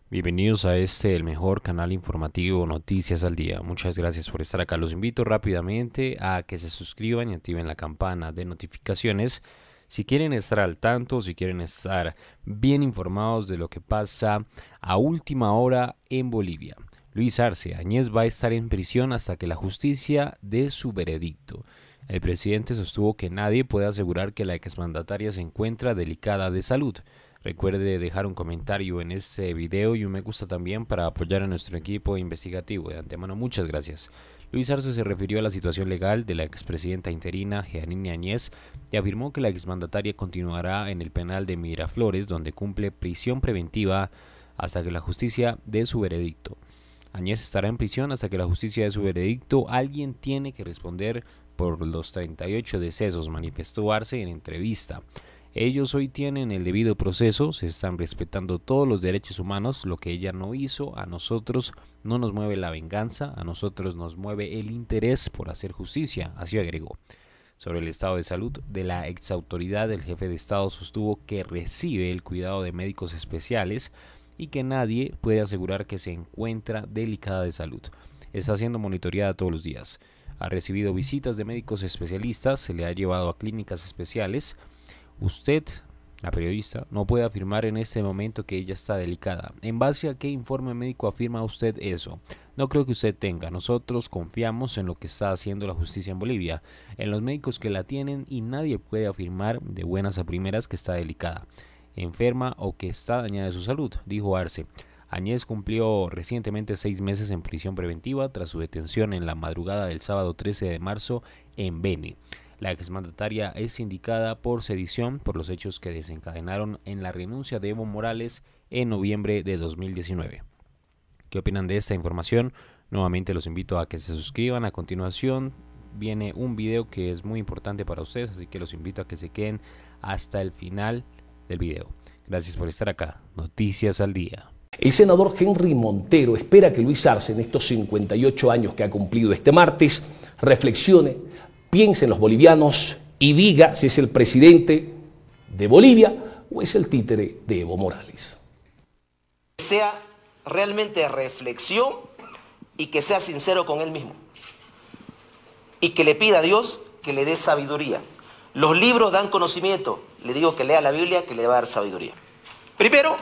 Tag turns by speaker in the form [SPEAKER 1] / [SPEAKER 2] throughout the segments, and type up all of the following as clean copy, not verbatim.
[SPEAKER 1] Bienvenidos a el mejor canal informativo Noticias al Día. Muchas gracias por estar acá. Los invito rápidamente a que se suscriban y activen la campana de notificaciones si quieren estar al tanto, si quieren estar bien informados de lo que pasa a última hora en Bolivia. Luis Arce Áñez va a estar en prisión hasta que la justicia dé su veredicto. El presidente sostuvo que nadie puede asegurar que la exmandataria se encuentra delicada de salud. Recuerde dejar un comentario en este video y un me gusta también para apoyar a nuestro equipo investigativo. De antemano, muchas gracias. Luis Arce se refirió a la situación legal de la expresidenta interina Jeanine Áñez y afirmó que la exmandataria continuará en el penal de Miraflores, donde cumple prisión preventiva hasta que la justicia dé su veredicto. Áñez estará en prisión hasta que la justicia dé su veredicto. Alguien tiene que responder por los 38 decesos, manifestó Arce en entrevista. Ellos hoy tienen el debido proceso, se están respetando todos los derechos humanos, lo que ella no hizo. A nosotros no nos mueve la venganza, a nosotros nos mueve el interés por hacer justicia, así agregó. Sobre el estado de salud de la exautoridad, el jefe de Estado sostuvo que recibe el cuidado de médicos especiales y que nadie puede asegurar que se encuentra delicada de salud. Está siendo monitoreada todos los días. Ha recibido visitas de médicos especialistas, se le ha llevado a clínicas especiales. Usted, la periodista, no puede afirmar en este momento que ella está delicada. ¿En base a qué informe médico afirma usted eso? No creo que usted tenga. Nosotros confiamos en lo que está haciendo la justicia en Bolivia, en los médicos que la tienen, y nadie puede afirmar de buenas a primeras que está delicada, enferma o que está dañada de su salud, dijo Arce. Áñez cumplió recientemente 6 meses en prisión preventiva tras su detención en la madrugada del sábado 13 de marzo en Beni. La exmandataria es indicada por sedición por los hechos que desencadenaron en la renuncia de Evo Morales en noviembre de 2019. ¿Qué opinan de esta información? Nuevamente los invito a que se suscriban. A continuación viene un video que es muy importante para ustedes, así que los invito a que se queden hasta el final del video. Gracias por estar acá. Noticias al Día.
[SPEAKER 2] El senador Henry Montero espera que Luis Arce, en estos 58 años que ha cumplido este martes, reflexione, piense en los bolivianos y diga si es el presidente de Bolivia o es el títere de Evo Morales.
[SPEAKER 3] Que sea realmente reflexión y que sea sincero con él mismo. Y que le pida a Dios que le dé sabiduría. Los libros dan conocimiento. Le digo que lea la Biblia, que le va a dar sabiduría. Primero,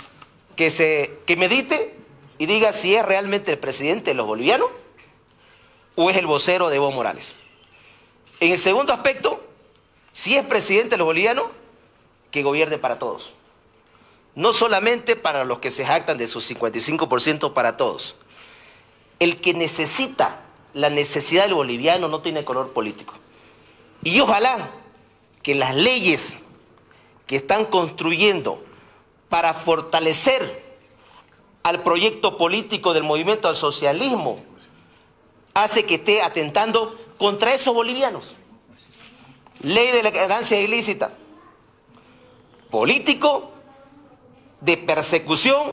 [SPEAKER 3] que medite y diga si es realmente el presidente de los bolivianos o es el vocero de Evo Morales. En el segundo aspecto, si es presidente de los bolivianos, que gobierne para todos. No solamente para los que se jactan de su 55%, para todos. El que necesita la necesidad del boliviano no tiene color político. Y ojalá que las leyes que están construyendo para fortalecer al proyecto político del movimiento al socialismo hace que esté atentando contra esos bolivianos. Ley de la ganancia ilícita, político, de persecución.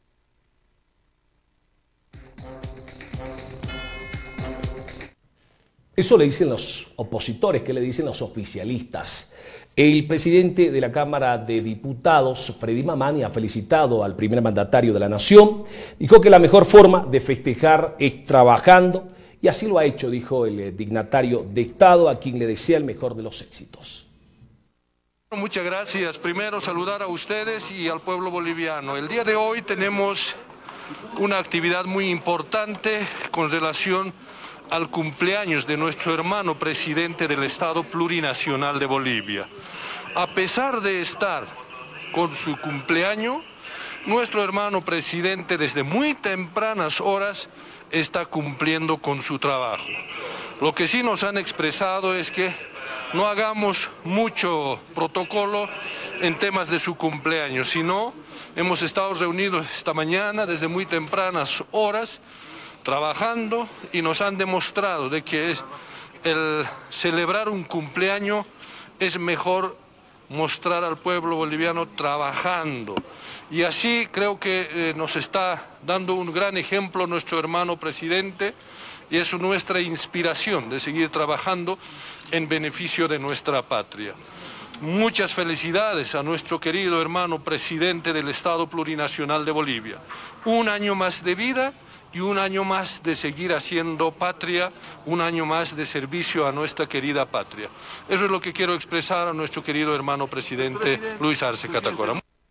[SPEAKER 2] Eso le dicen los opositores. ¿Qué le dicen los oficialistas? El presidente de la Cámara de Diputados, Freddy Mamani, ha felicitado al primer mandatario de la nación. Dijo que la mejor forma de festejar es trabajando, y así lo ha hecho, dijo el dignatario de Estado, a quien le desea el mejor de los éxitos.
[SPEAKER 4] Muchas gracias. Primero, saludar a ustedes y al pueblo boliviano. El día de hoy tenemos una actividad muy importante con relación al cumpleaños de nuestro hermano presidente del Estado Plurinacional de Bolivia. A pesar de estar con su cumpleaños, nuestro hermano presidente desde muy tempranas horas está cumpliendo con su trabajo. Lo que sí nos han expresado es que no hagamos mucho protocolo en temas de su cumpleaños, sino hemos estado reunidos esta mañana desde muy tempranas horas trabajando, y nos han demostrado de que el celebrar un cumpleaños es mejor mostrar al pueblo boliviano trabajando. Y así creo que nos está dando un gran ejemplo nuestro hermano presidente, y es nuestra inspiración de seguir trabajando en beneficio de nuestra patria. muchas felicidades a nuestro querido hermano presidente del Estado Plurinacional de Bolivia. Un año más de vida y un año más de seguir haciendo patria, un año más de servicio a nuestra querida patria. Eso es lo que quiero expresar a nuestro querido hermano presidente Luis Arce Catacora.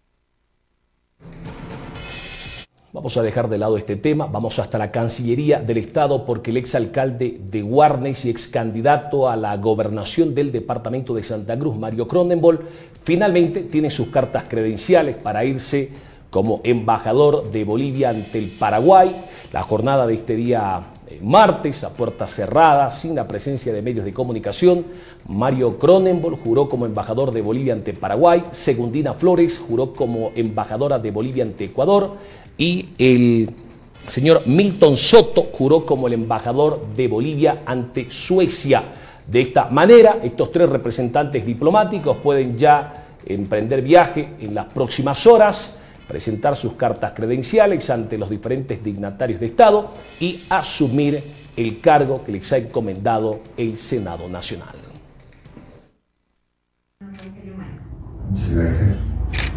[SPEAKER 2] Vamos a dejar de lado este tema, vamos hasta la Cancillería del Estado porque el exalcalde de Guarnes y ex candidato a la gobernación del departamento de Santa Cruz, Mario Cronenbol, finalmente tiene sus cartas credenciales para irse como embajador de Bolivia ante el Paraguay. La jornada de este día martes, a puerta cerrada, sin la presencia de medios de comunicación, Mario Cronenbol juró como embajador de Bolivia ante Paraguay, Segundina Flores juró como embajadora de Bolivia ante Ecuador, y el señor Milton Soto juró como el embajador de Bolivia ante Suecia. De esta manera, estos tres representantes diplomáticos pueden ya emprender viaje en las próximas horas, presentar sus cartas credenciales ante los diferentes dignatarios de Estado y asumir el cargo que les ha encomendado el Senado Nacional.
[SPEAKER 5] Muchas gracias.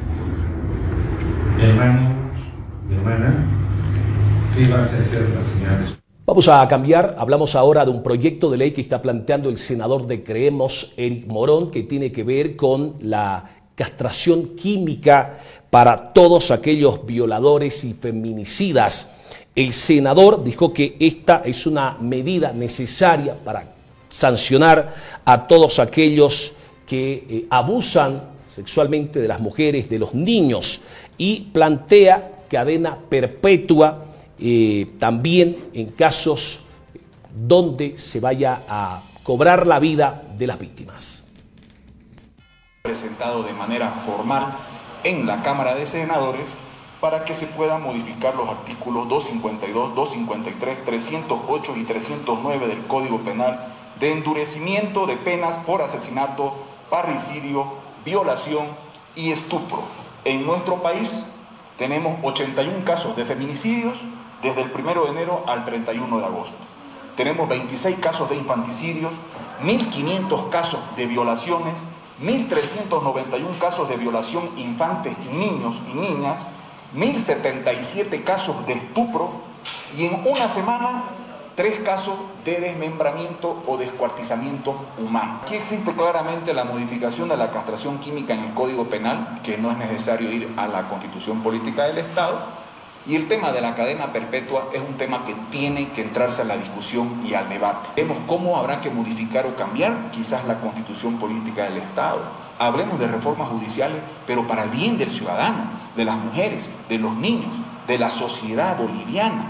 [SPEAKER 5] Hermano, hermana, sí, vas a hacer las señales.
[SPEAKER 2] Vamos a cambiar, hablamos ahora de un proyecto de ley que está planteando el senador de Creemos, Eric Morón, que tiene que ver con la castración química para todos aquellos violadores y feminicidas. El senador dijo que esta es una medida necesaria para sancionar a todos aquellos que abusan sexualmente de las mujeres, de los niños, y plantea cadena perpetua también en casos donde se vaya a cobrar la vida de las víctimas.
[SPEAKER 6] Presentado de manera formal en la Cámara de Senadores para que se puedan modificar los artículos 252, 253, 308 y 309 del Código Penal de endurecimiento de penas por asesinato, parricidio, violación y estupro. En nuestro país tenemos 81 casos de feminicidios desde el 1 de enero al 31 de agosto. Tenemos 26 casos de infanticidios, 1.500 casos de violaciones, 1.391 casos de violación infantes, niños y niñas, 1.077 casos de estupro y en una semana 3 casos de desmembramiento o descuartizamiento humano. Aquí existe claramente la modificación de la castración química en el Código Penal, que no es necesario ir a la Constitución Política del Estado, y el tema de la cadena perpetua es un tema que tiene que entrarse a la discusión y al debate. Vemos cómo habrá que modificar o cambiar quizás la Constitución Política del Estado. Hablemos de reformas judiciales, pero para el bien del ciudadano, de las mujeres, de los niños, de la sociedad boliviana.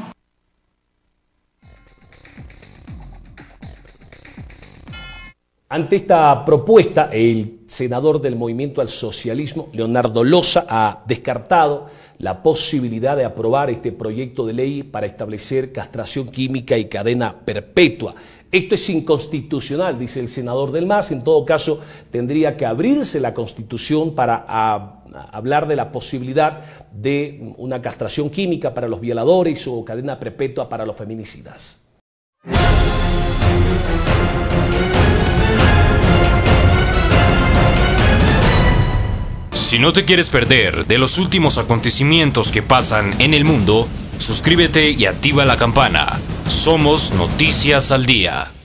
[SPEAKER 2] Ante esta propuesta, el senador del Movimiento al Socialismo, Leonardo Loza, ha descartado la posibilidad de aprobar este proyecto de ley para establecer castración química y cadena perpetua. Esto es inconstitucional, dice el senador del MAS. En todo caso, tendría que abrirse la Constitución para hablar de la posibilidad de una castración química para los violadores o cadena perpetua para los feminicidas.
[SPEAKER 7] Si no te quieres perder de los últimos acontecimientos que pasan en el mundo, suscríbete y activa la campana. Somos Noticias al Día.